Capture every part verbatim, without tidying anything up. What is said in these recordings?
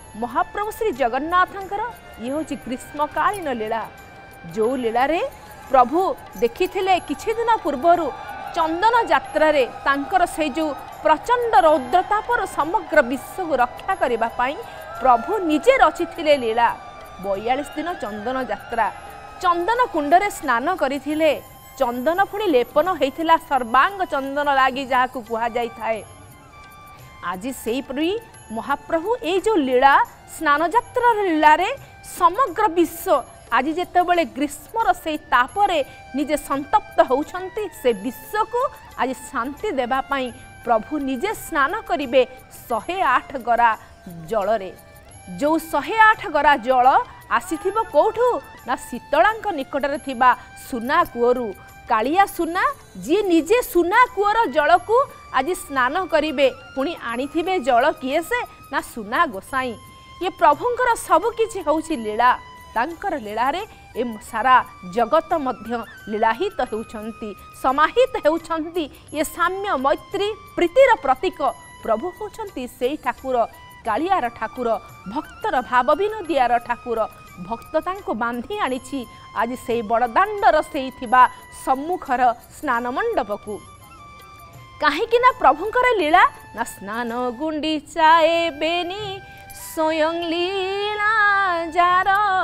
महाप्रभु श्री जगन्नाथंकर ये हूँ ग्रीष्मकालीन लीला जो लीला रे प्रभु देखी किछि दिन पूर्वर चंदन यात्रा रे तांकर से जो प्रचंड रौद्रतापर समग्र विश्व को रक्षा करने प्रभु निजे रचिथिले लीला। बयालीस दिन चंदन यात्रा चंदन कुंडरे स्नान करथिले चंदन पुणी लेपन होता सर्वांग चंदन लगी जहाँ कह जाए। आज से परी महाप्रभु ये जो लीला स्नान यात्रा लीला रे समग्र विश्व आज जितेबले ग्रीष्मर से तापरे निजे संतप्त होउछंती से विश्व को आज शांति देवाई प्रभु निजे स्नान करिवे शहे आठ गरा जल रे। जो शहे आठ गरा जल आसीथिबो कोठू ना शीतलांक निकटरे थिबा सुना कूअरु कालिया सुना जी निजे सुना कूअर जल को आज स्नान करिवे पुणी आनिथिबे जल किए से ना सुना गोसाई। ये प्रभुंकर सब किछि होउछि लीला तांकर लीला रे ए सारा जगत मध्य लीलाहित होउछंती समाहित होउछंती। ये साम्य मैत्री प्रीतिर प्रतीक प्रभु होउछंती सेई ठाकुर कालियार ठाकुर भक्तर भाव विनोदियार ठाकुर भक्त तांको बांधी आनिछि आज से बड़दाण्डर से थिबा सम्मुखर स्नान मंडप को। काहेकि ना प्रभुंकर लीला ना स्नान गुंडीचाए बेनी स्वयं लीला जार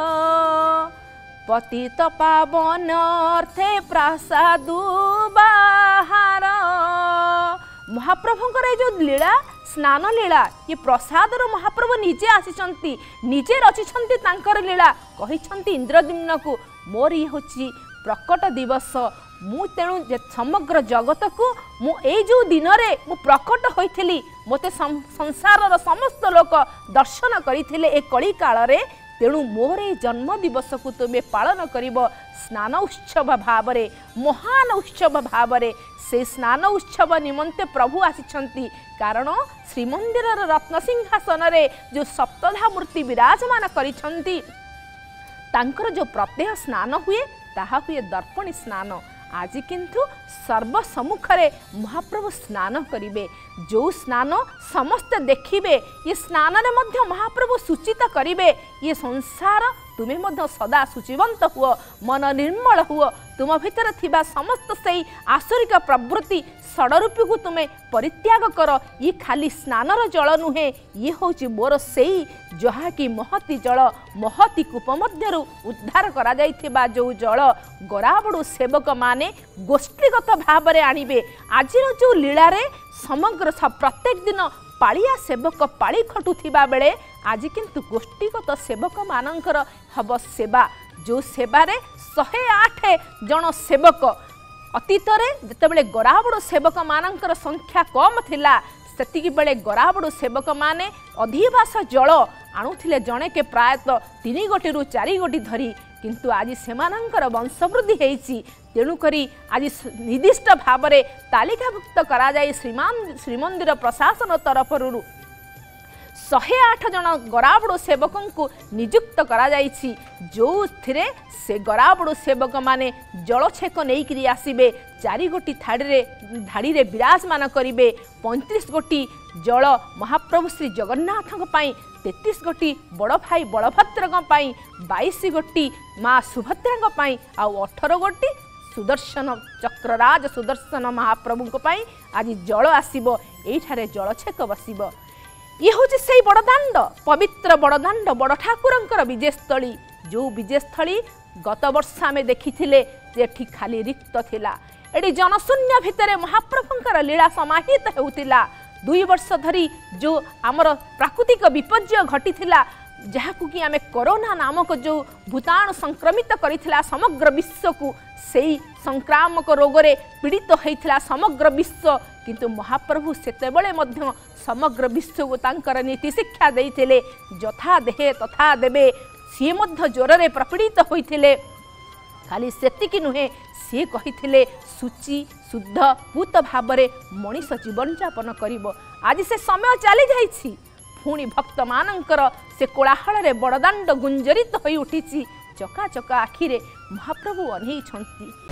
पतित पावन अर्थे प्रसादु बाहार। महाप्रभुंकर जो लीला स्नान लीला ये प्रसादर महाप्रभु निजे आसीचंती निजे रचिछंती तांकर लीला कहिछंती इंद्रद्युम्न को मोर ये होची प्रकट दिवस मु तेणु समग्र जगत को मु ए जो दिन रे मु प्रकट होइथिली मोते संसार समस्त लोक दर्शन करिथिले ए कली काल रे तेणु मोर ए जन्म दिवस को तुमे पालन करिवो स्नान उत्सव भाव रे महान उत्सव भाव रे से स्नान उत्सव निमंते प्रभु आसीछंती। कारण श्रीमंदिर रत्न सिंहासन रे जो सप्तधा मूर्ति विराजमान करिछंती तांकर जो प्रत्यह स्नान हुए ताहा हुए दर्पणी स्नान। आज किंतु सर्वसम्मुखरे महाप्रभु स्नान करिवे जो स्नान समस्त देखिबे ये स्नान रे मध्य महाप्रभु सूचित करिवे ये संसार तुम्हें मध्य सदा शुचिवंत हुओ मन निर्मल हुओ तुम भितर थिबा समस्त से आसुरिक प्रवृत्ति षडरूपी को तुम्हें परित्याग कर। ये खाली स्नानर जल नुहे ये होची मोर सेई जहा कि महती जल महती कूप मध्यरु उद्धार करा जाइथिबा जो जल गराबड़ू सेवक माने गोष्ठीगत भाव में आनिबे। आज जो लीला रे समग्र प्रत्येक दिन पालिया सेवक पाली खटुथिबा बेले आज किंतु गोष्ठीगत सेवक मानकर हब सेवा जो सेवा रे शहे आठ जन सेवक अतीत रे जेतेबेले गराबड़ सेवक मानकर संख्या कम थिला सेतिकी बेले गराबड़ सेवक माने अधिवास जल आणुथिले जणे के प्रायतः तीन गोटी रु चारि गोटी धरी किंतु आज सेमानंकर वंशवृद्धि हेइछि तेणु करी आज निर्दिष्ट भाव में तालिकाभुक्त करा जाय श्रीमान श्रीमंदिर प्रशासन तरफरु शहे आठ जन गराबड़ सेवक को नियुक्त करा जायछि जो थिरे से गराबड़ सेवक माने जलछेक नहींकरी आसबे चारि गोटी धाड़ी धाड़ी रे विराजमान करिवे पैंतीस गोटी जल महाप्रभु श्री जगन्नाथ तेतीस गोटी बड़ भाई बलभद्र बाईस गोटी माँ सुभद्रा आउ अठर गोटी सुदर्शन चक्रराज सुदर्शन महाप्रभु आज जल आसब ये जलछेक बसब। ये हूँ से बड़दाण्ड पवित्र बड़दाण्ड बड़ ठाकुर विजयस्थली जो विजयस्थली गत वर्ष आम देखी ये खाली रिक्त थिला एटी जनशून्य भितर महाप्रभुंकर लीला समाहित होउतिला। दुई वर्ष धरी जो आमर प्राकृतिक विपर्य घटी जहाँ कि आम कोरोना नामक जो भूताणु संक्रमित करिथिला समग्र विश्व को सेई संक्रामक रोगरे पीड़ित होइथिला समग्र विश्व किंतु महाप्रभु सेतेबेले मध्य समग्र विश्व को तांकर नीति शिक्षा देइथिले यथा देहे तथा देवे सी मध्य ज्वरे प्रपीड़ित होइथिले। खाली सेतिकी नुहे सी कहिथिले सूची शुद्ध पूत भाव में मनीष जीवन यापन करिवो। आज से समय चली जाइछि पुणी भक्त मानकर से कोलाहल रे बड़दाण्ड गुंजरित होई उठिछि चका चका आखिरे महाप्रभु अनेइछंती